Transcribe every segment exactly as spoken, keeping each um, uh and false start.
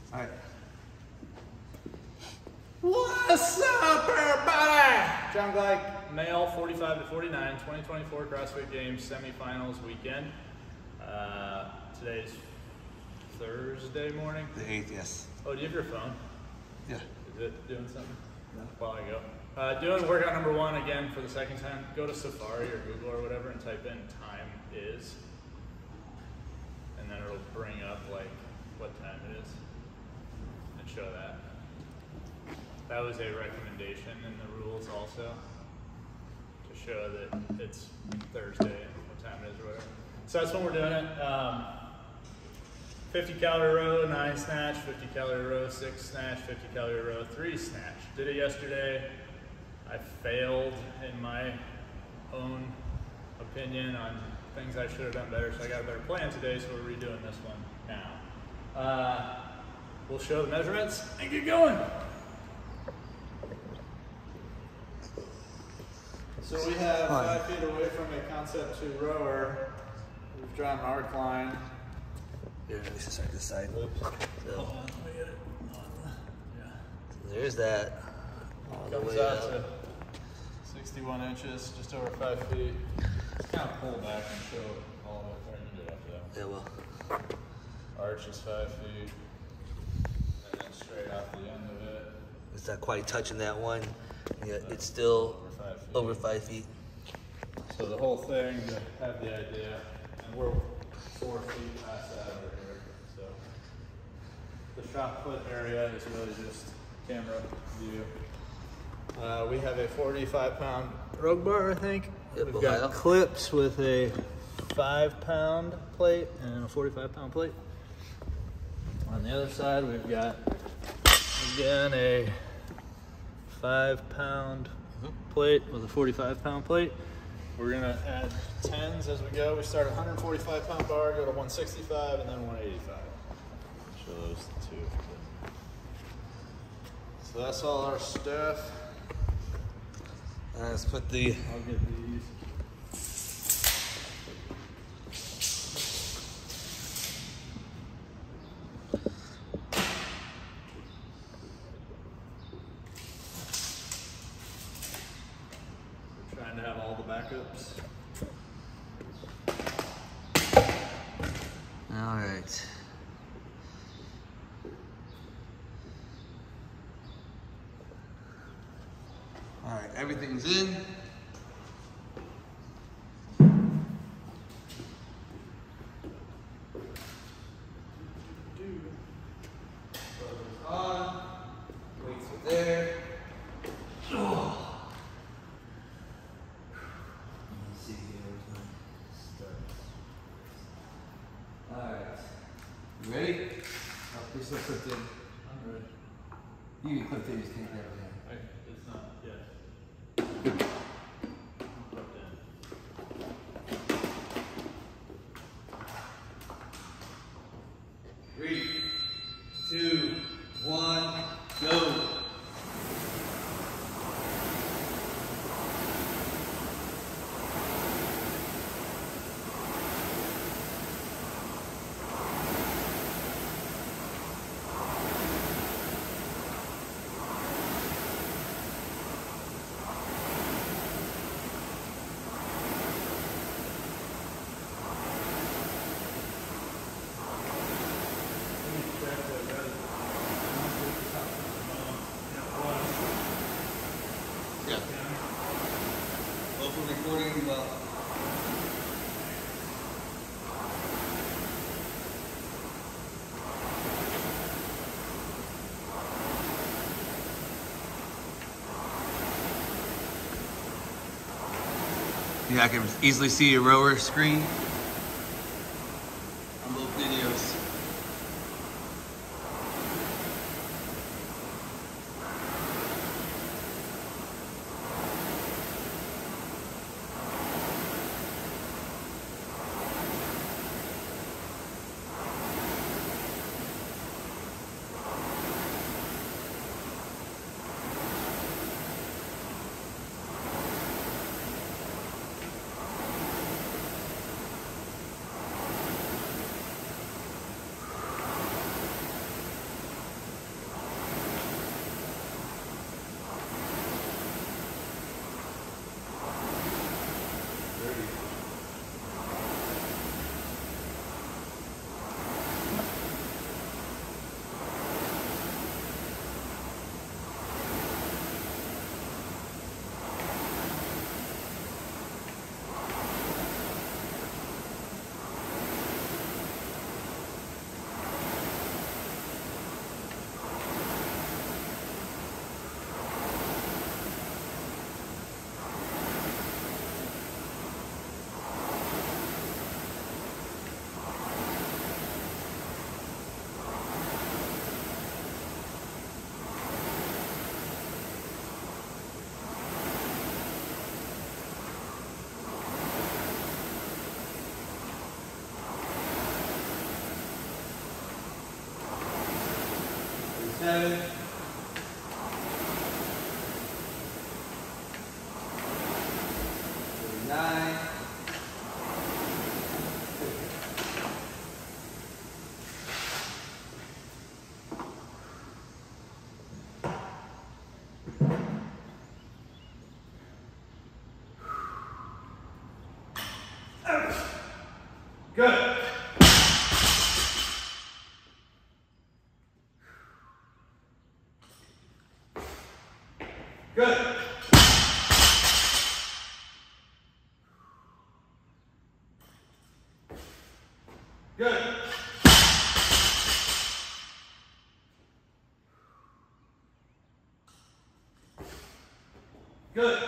All right. What's up, everybody? John Gleick, male, forty-five to forty-nine, twenty twenty-four CrossFit Games semifinals weekend. Uh, today's Thursday morning. The eighth, yes. Oh, do you have your phone? Yeah. Is it doing something? No. While I go. Uh, doing workout number one again for the second time. Go to Safari or Google or whatever and type in time is. And then it'll bring up like what time it is and show that. That was a recommendation in the rules also to show that it's Thursday and what time it is or whatever. So that's when we're doing it. Um, fifty calorie row, nine snatch, fifty calorie row, six snatch, fifty calorie row, three snatch. Did it yesterday. I failed in my own opinion on things I should have done better, so I got a better plan today, so we're redoing this one now. Uh, we'll show the measurements and get going. So we have five feet away from a concept two rower. We've drawn an arc line. Here, let me start this side. Oops. So, Hold on, let me get it on. Yeah. so there's that. All the Comes way out up. to sixty-one inches, just over five feet. Just kind of pull back and show all of it. Or you can do it after that. Yeah, well. Arch is five feet, and then straight off the end of it. It's not quite touching that one. Yeah, it's still over five feet. over five feet. So the whole thing, to have the idea, and we're four feet past that over here. So the shop foot area is really just camera view. Uh, we have a forty-five pound rogue bar, I think. Yep, We've Ohio. got clips with a five pound plate and a forty-five pound plate. On the other side, we've got, again, a five pound Mm-hmm. plate with a forty-five pound plate. We're gonna add tens as we go. We start at one forty-five pound bar, go to one sixty-five, and then one eighty-five. Show those two. So that's all our stuff. Uh, let's put the. I'll get these. We're trying to have all the backups. All right. All right, everything's in. On. Weights are there. Oh. Let's see here. Where's my start? All right. You ready? Oh, you're still clipped in. I'm ready. You can clip in, just take that over there. Okay, it's not yet. I'm plugged in. Three, two, one, go. Yeah. Both are recording well. Yeah, I can easily see your rower screen on both videos. thirty-seven. thirty-nine. Good. Good. Good. Good.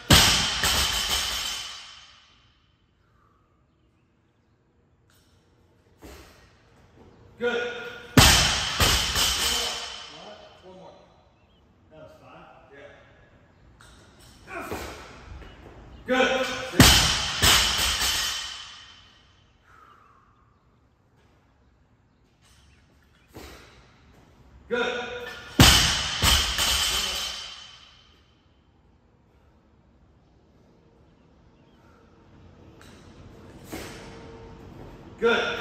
Good. One more. That was five? Yeah. Good. Good. Good.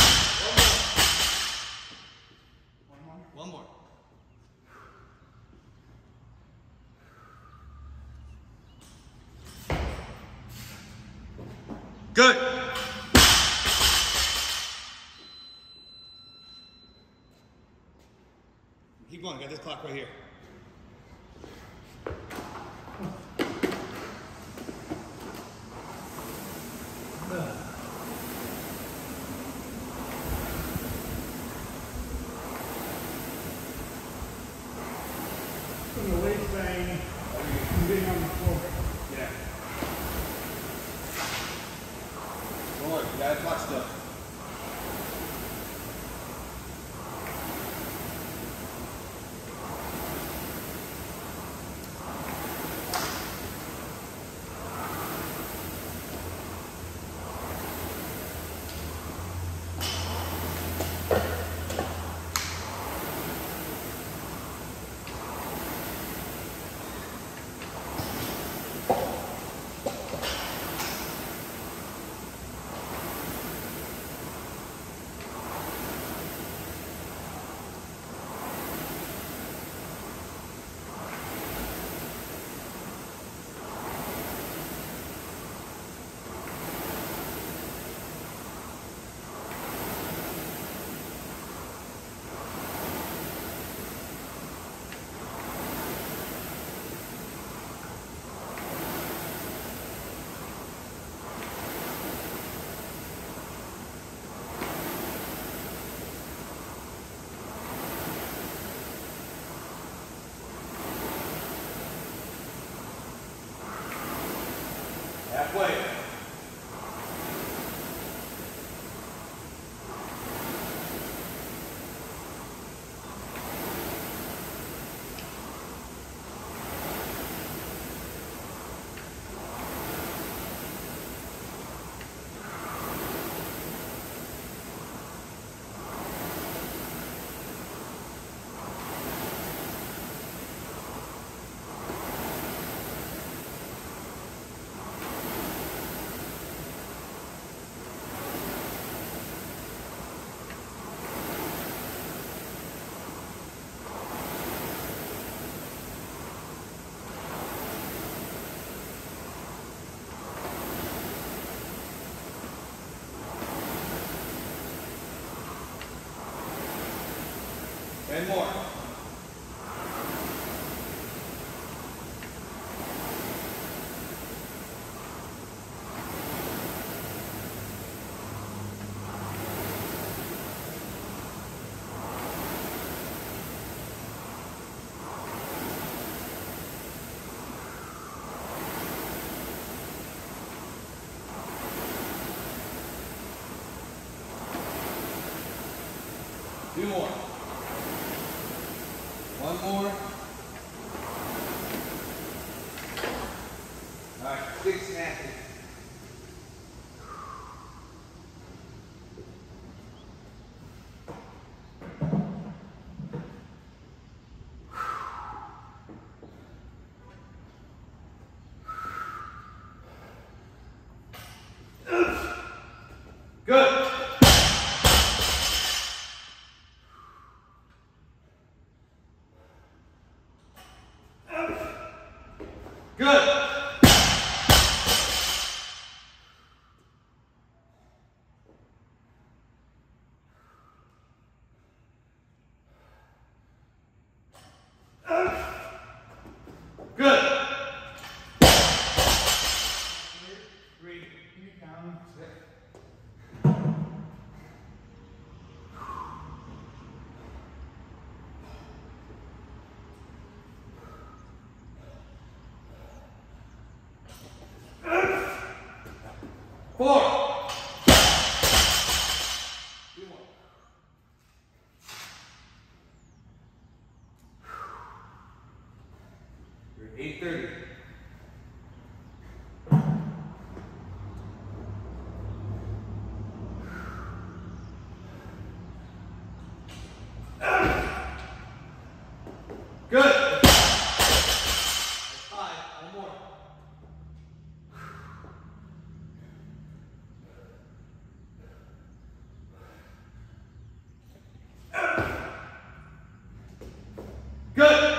One more. Good. Keep going. Got this clock right here. From the weight thing, I'm getting on the floor. Yeah. Don't worry, you got a clock still. Halfway. And more. Two more. One more. All right, big snatches. Good. Good. Good. Three. Keep it down. Six. Four. Two more. You're at eight thirty. Good. That's five. One more. Good.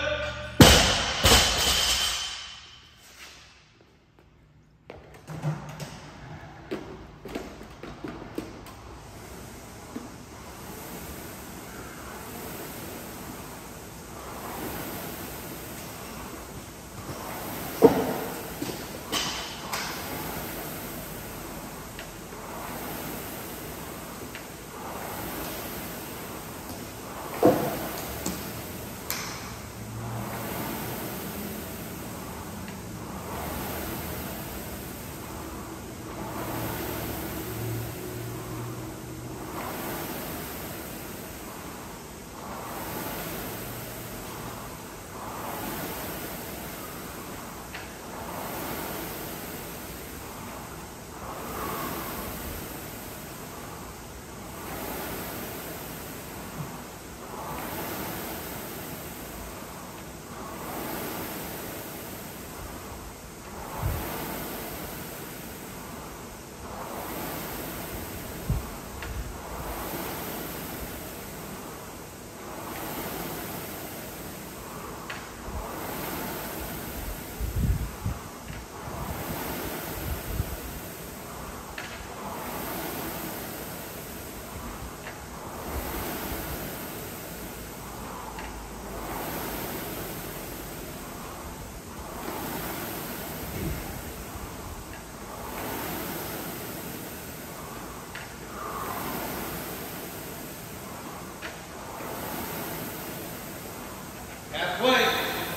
Halfway.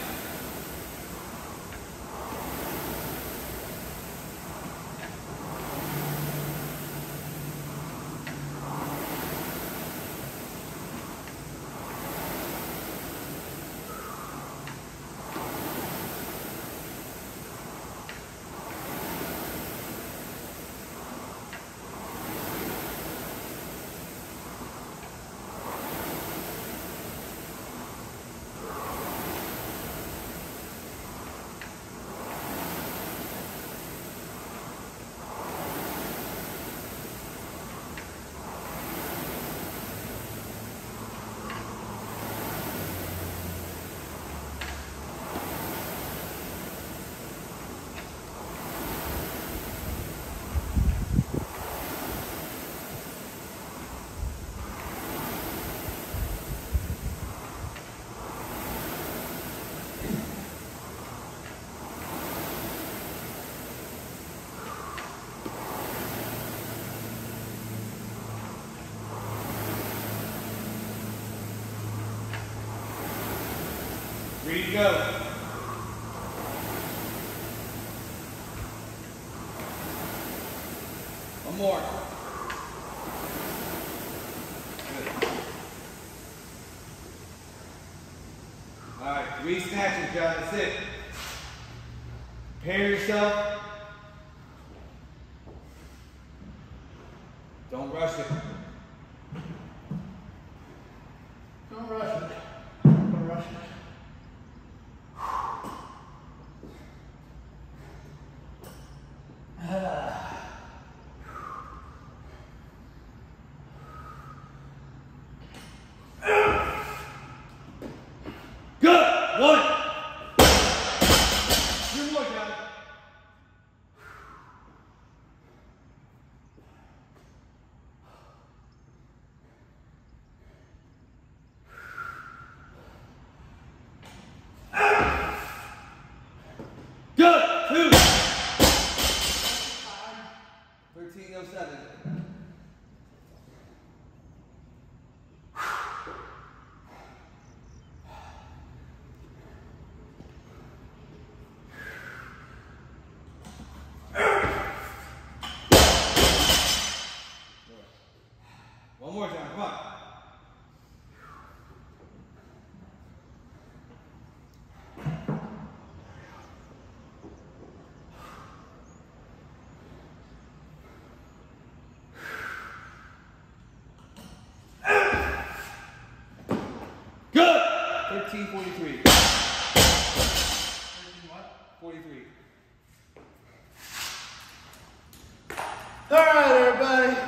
Three to go. One more. Good. All right, three snatches, John. That's it. Prepare yourself. Don't rush it. Don't rush it. Don't rush it. thirteen forty-three. thirteen what? forty-three. All right, everybody.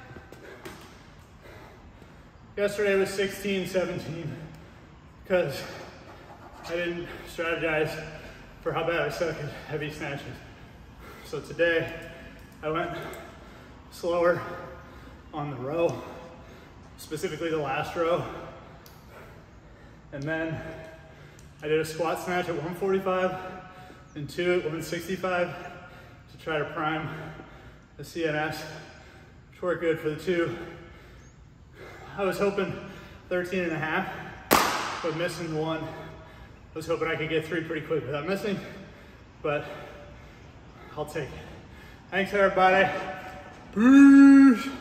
Yesterday was sixteen seventeen because I didn't strategize for how bad I suck at heavy snatches. So today I went slower on the row, specifically the last row. And then I did a squat snatch at one forty-five and two at one sixty-five to try to prime the C N S, which worked good for the two. I was hoping thirteen and a half, but missing one. I was hoping I could get three pretty quick without missing, but I'll take it. Thanks, everybody. Peace.